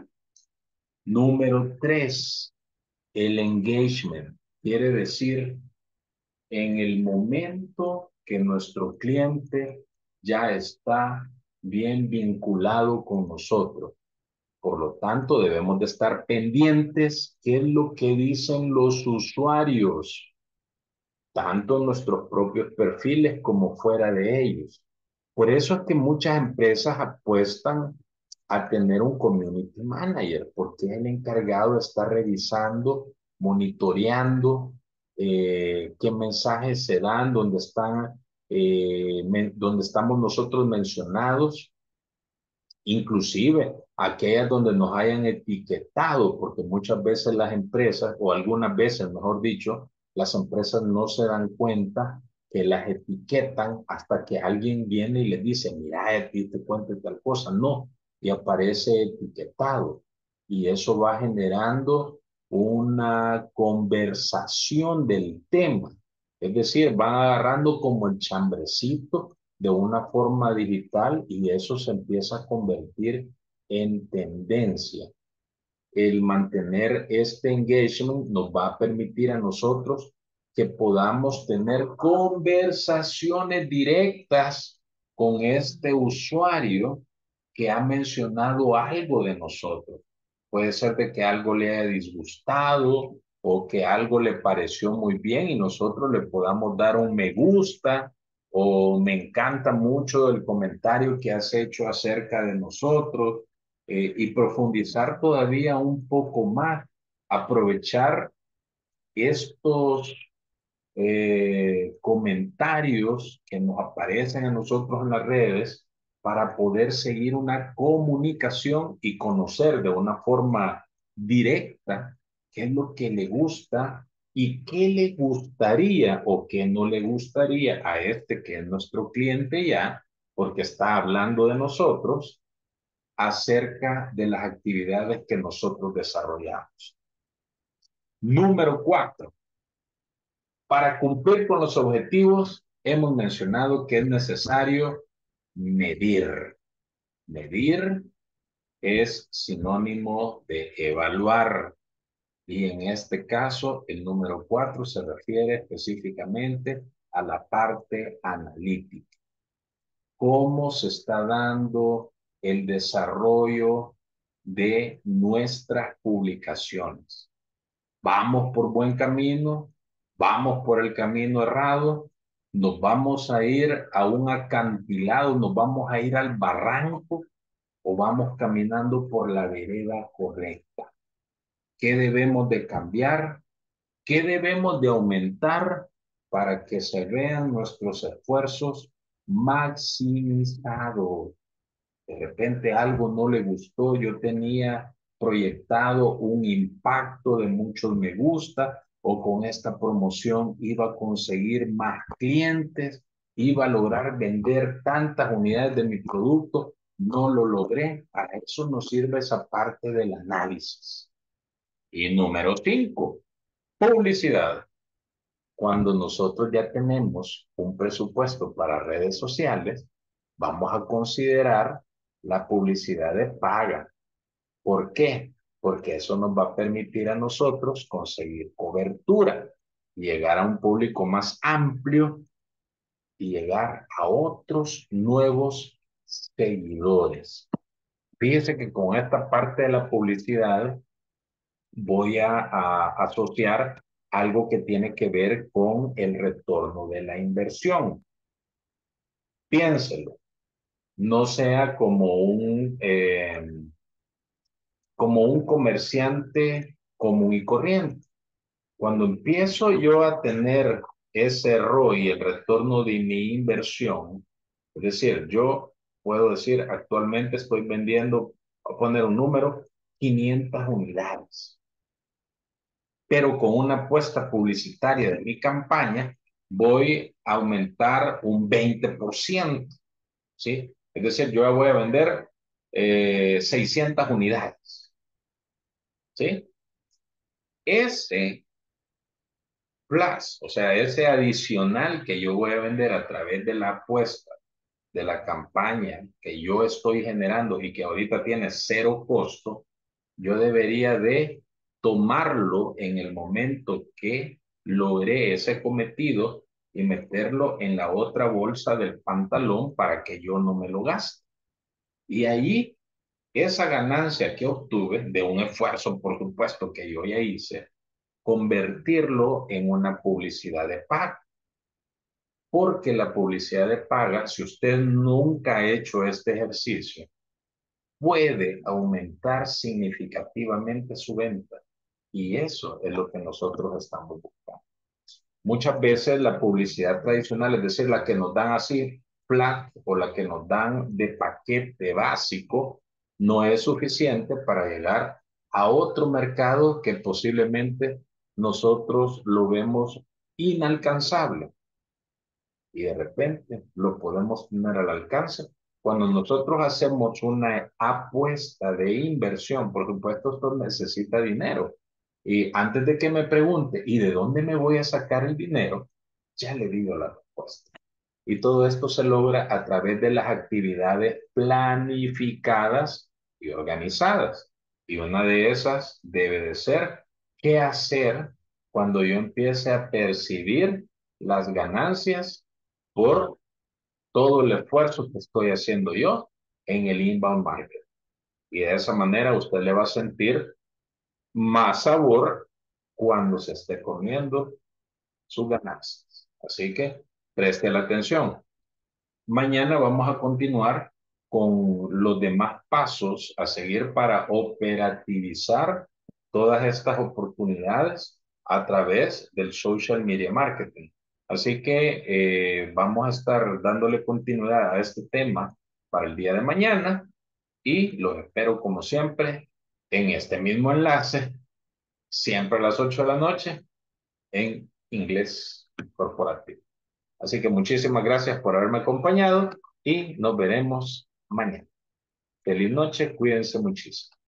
Número tres, el engagement. Quiere decir, en el momento que nuestro cliente ya está bien vinculado con nosotros. Por lo tanto, debemos de estar pendientes qué es lo que dicen los usuarios, tanto en nuestros propios perfiles como fuera de ellos. Por eso es que muchas empresas apuestan a tener un community manager, porque es el encargado de estar revisando, monitoreando eh, qué mensajes se dan, dónde están, eh, dónde estamos nosotros mencionados, inclusive aquellas donde nos hayan etiquetado, porque muchas veces las empresas, o algunas veces, mejor dicho, las empresas no se dan cuenta que las etiquetan hasta que alguien viene y les dice, mira, a ti te cuento tal cosa. No, y aparece etiquetado. Y eso va generando una conversación del tema. Es decir, van agarrando como el chambrecito de una forma digital y eso se empieza a convertir en tendencia. El mantener este engagement nos va a permitir a nosotros que podamos tener conversaciones directas con este usuario que ha mencionado algo de nosotros. Puede ser de que algo le haya disgustado o que algo le pareció muy bien y nosotros le podamos dar un me gusta o me encanta mucho el comentario que has hecho acerca de nosotros, eh, y profundizar todavía un poco más, aprovechar estos eh, comentarios que nos aparecen a nosotros en las redes para poder seguir una comunicación y conocer de una forma directa qué es lo que le gusta y qué le gustaría o qué no le gustaría a este que es nuestro cliente ya, porque está hablando de nosotros acerca de las actividades que nosotros desarrollamos. Número cuatro. Para cumplir con los objetivos, hemos mencionado que es necesario medir. Medir es sinónimo de evaluar. Y en este caso, el número cuatro se refiere específicamente a la parte analítica. ¿Cómo se está dando el desarrollo de nuestras publicaciones? ¿Vamos por buen camino? ¿Vamos por el camino errado? ¿Nos vamos a ir a un acantilado? ¿Nos vamos a ir al barranco? ¿O vamos caminando por la vereda correcta? ¿Qué debemos de cambiar? ¿Qué debemos de aumentar para que se vean nuestros esfuerzos maximizados? De repente algo no le gustó, yo tenía proyectado un impacto de muchos me gusta o con esta promoción iba a conseguir más clientes, iba a lograr vender tantas unidades de mi producto, no lo logré. Para eso nos sirve esa parte del análisis. Y número cinco, publicidad. Cuando nosotros ya tenemos un presupuesto para redes sociales, vamos a considerar la publicidad de paga. ¿Por qué? Porque eso nos va a permitir a nosotros conseguir cobertura, llegar a un público más amplio y llegar a otros nuevos seguidores. Fíjese que con esta parte de la publicidad voy a, a asociar algo que tiene que ver con el retorno de la inversión. Piénselo, no sea como un, eh, como un comerciante común y corriente. Cuando empiezo yo a tener ese R O I, el retorno de mi inversión, es decir, yo puedo decir actualmente estoy vendiendo, voy a poner un número, quinientas unidades. Pero con una apuesta publicitaria de mi campaña voy a aumentar un veinte por ciento, ¿sí? Es decir, yo voy a vender eh, seiscientas unidades, ¿sí? Ese plus, o sea, ese adicional que yo voy a vender a través de la apuesta, de la campaña que yo estoy generando y que ahorita tiene cero costo, yo debería de tomarlo en el momento que logré ese cometido y meterlo en la otra bolsa del pantalón para que yo no me lo gaste. Y ahí, esa ganancia que obtuve de un esfuerzo, por supuesto, que yo ya hice, convertirlo en una publicidad de paga. Porque la publicidad de paga, si usted nunca ha hecho este ejercicio, puede aumentar significativamente su venta. Y eso es lo que nosotros estamos buscando. Muchas veces la publicidad tradicional, es decir, la que nos dan así flat o la que nos dan de paquete básico, no es suficiente para llegar a otro mercado que posiblemente nosotros lo vemos inalcanzable y de repente lo podemos tener al alcance. Cuando nosotros hacemos una apuesta de inversión, por supuesto, esto necesita dinero. Y antes de que me pregunte, ¿y de dónde me voy a sacar el dinero? Ya le digo la respuesta. Y todo esto se logra a través de las actividades planificadas y organizadas. Y una de esas debe de ser qué hacer cuando yo empiece a percibir las ganancias por todo el esfuerzo que estoy haciendo yo en el inbound marketing. Y de esa manera usted le va a sentir más sabor cuando se esté comiendo sus ganancias. Así que preste la atención. Mañana vamos a continuar con los demás pasos a seguir para operativizar todas estas oportunidades a través del social media marketing. Así que eh, vamos a estar dándole continuidad a este tema para el día de mañana y los espero como siempre en este mismo enlace, siempre a las ocho de la noche en inglés corporativo. Así que muchísimas gracias por haberme acompañado y nos veremos mañana. Feliz noche, cuídense muchísimo.